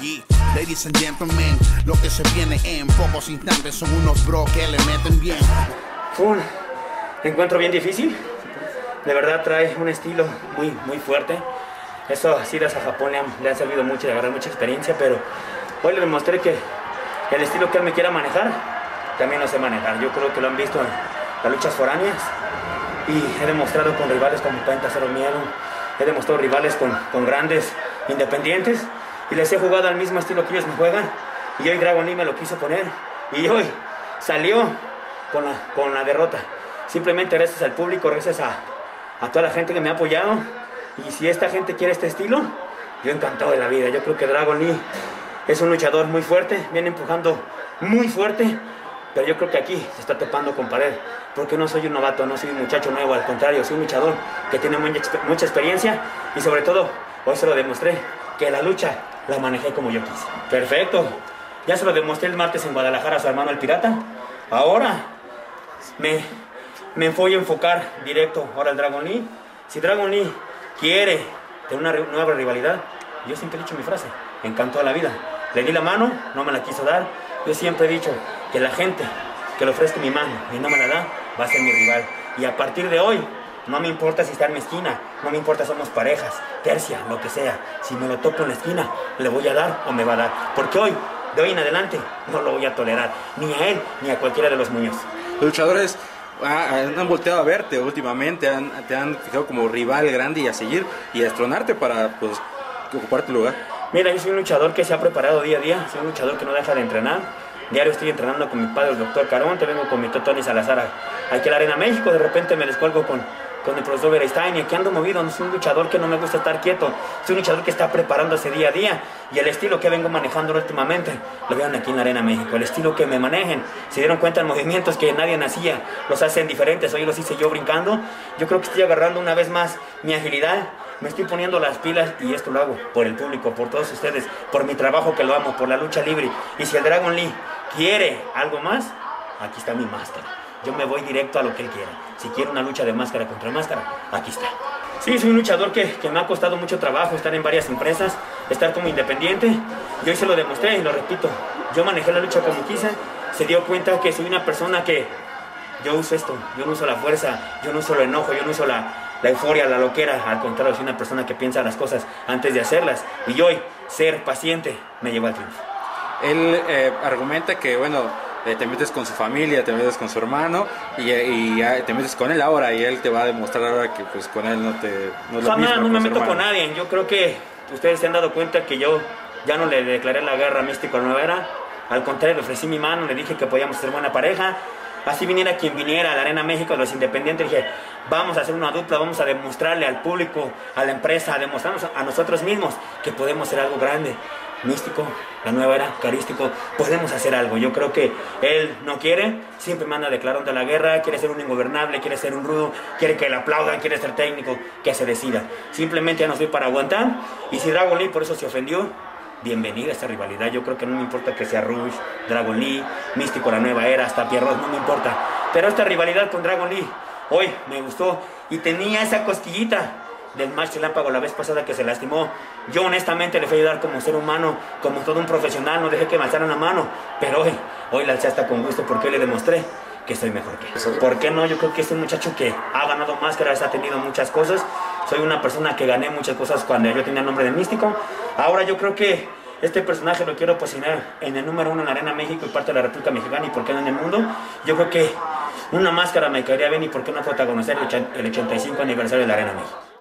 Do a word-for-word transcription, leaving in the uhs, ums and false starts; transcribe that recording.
Yeah, ladies and gentlemen, lo que se viene en pocos instantes son unos bros que le meten bien. Fue un encuentro bien difícil. De verdad trae un estilo muy, muy fuerte. Eso, así a Japón le han, le han servido mucho, de agarrar mucha experiencia, pero hoy le demostré que el estilo que él me quiera manejar, también lo sé manejar. Yo creo que lo han visto en las luchas foráneas y he demostrado con rivales como Penta Cero Miedo, he demostrado rivales con, con grandes independientes y les he jugado al mismo estilo que ellos me juegan, y hoy Dragon Lee me lo quiso poner y hoy salió con la, con la derrota. Simplemente gracias al público, gracias a, a toda la gente que me ha apoyado, y si esta gente quiere este estilo, yo encantado de la vida. Yo creo que Dragon Lee es un luchador muy fuerte, viene empujando muy fuerte, pero yo creo que aquí se está topando con pared, porque no soy un novato, no soy un muchacho nuevo, al contrario, soy un luchador que tiene mucha, mucha experiencia, y sobre todo, hoy se lo demostré, que la lucha la manejé como yo quise. Perfecto, ya se lo demostré el martes en Guadalajara a su hermano el Pirata. Ahora me, me voy a enfocar directo ahora al Dragon Lee. Si Dragon Lee quiere tener una nueva rivalidad, yo siempre he dicho mi frase, encantó a la vida. Le di la mano, no me la quiso dar. Yo siempre he dicho que la gente que le ofrezca mi mano y no me la da, va a ser mi rival. Y a partir de hoy, no me importa si está en mi esquina, no me importa si somos parejas, tercia, lo que sea. Si me lo topo en la esquina, le voy a dar o me va a dar. Porque hoy, de hoy en adelante, no lo voy a tolerar, ni a él, ni a cualquiera de los Muñoz. Los luchadores ah, han volteado a verte últimamente, han, te han fijado como rival grande y a seguir y a destronarte para pues, ocupar tu lugar. Mira, yo soy un luchador que se ha preparado día a día, soy un luchador que no deja de entrenar. Diario estoy entrenando con mi padre, el doctor Carón, te vengo con mi tío Tony Salazar aquí a la Arena México. De repente me descuelgo con, con el profesor Beristain, y aquí ando movido. No soy un luchador que no me gusta estar quieto, soy un luchador que está preparándose día a día, y el estilo que vengo manejando últimamente lo vean aquí en la Arena México. El estilo que me manejen, se dieron cuenta en movimientos que nadie hacía, los hacen diferentes, hoy los hice yo brincando. Yo creo que estoy agarrando una vez más mi agilidad, me estoy poniendo las pilas, y esto lo hago por el público, por todos ustedes, por mi trabajo que lo amo, por la lucha libre. Y si el Dragon Lee quiere algo más, aquí está mi máscara. Yo me voy directo a lo que él quiera. Si quiere una lucha de máscara contra máscara, aquí está. Sí, soy un luchador que, que me ha costado mucho trabajo estar en varias empresas, estar como independiente, y hoy se lo demostré y lo repito. Yo manejé la lucha como quise, se dio cuenta que soy una persona que yo uso esto, yo no uso la fuerza, yo no uso el enojo, yo no uso la, la euforia, la loquera. Al contrario, soy una persona que piensa las cosas antes de hacerlas, y hoy ser paciente me llevó al triunfo. Él eh, argumenta que, bueno, eh, te metes con su familia, te metes con su hermano y, y eh, te metes con él ahora, y él te va a demostrar ahora que pues con él no te no es lo Jamás, mismo no me con su meto hermano. con nadie. Yo creo que ustedes se han dado cuenta que yo ya no le declaré la guerra a Místico Nueva Era. Al contrario, le ofrecí mi mano, le dije que podíamos ser buena pareja. Así viniera quien viniera a la Arena México, de los independientes, dije, vamos a hacer una dupla, vamos a demostrarle al público, a la empresa, a demostrarnos a nosotros mismos que podemos ser algo grande. Místico, la Nueva Era, Carístico, podemos hacer algo. Yo creo que él no quiere, siempre me anda declarando la guerra, quiere ser un ingobernable, quiere ser un rudo, quiere que le aplaudan, quiere ser técnico, que se decida. Simplemente ya no estoy para aguantar, y si Dragon Lee por eso se ofendió, bienvenida a esta rivalidad. Yo creo que no me importa que sea Rush, Dragon Lee, Místico, la Nueva Era, hasta Pierrot, no me importa. Pero esta rivalidad con Dragon Lee, hoy me gustó, y tenía esa cosquillita del match relámpago la vez pasada que se lastimó. Yo honestamente le fui a ayudar como ser humano, como todo un profesional, no dejé que me alzaran la mano, pero hoy, hoy la alcé hasta con gusto, porque hoy le demostré que soy mejor que él. ¿Por qué no? Yo creo que es un muchacho que ha ganado máscaras, ha tenido muchas cosas. Soy una persona que gané muchas cosas cuando yo tenía el nombre de Místico. Ahora yo creo que este personaje lo quiero posicionar en el número uno en la Arena México y parte de la República Mexicana, y por qué no en el mundo. Yo creo que una máscara me caería bien, y por qué no protagonizar el ochenta y cinco aniversario de la Arena México.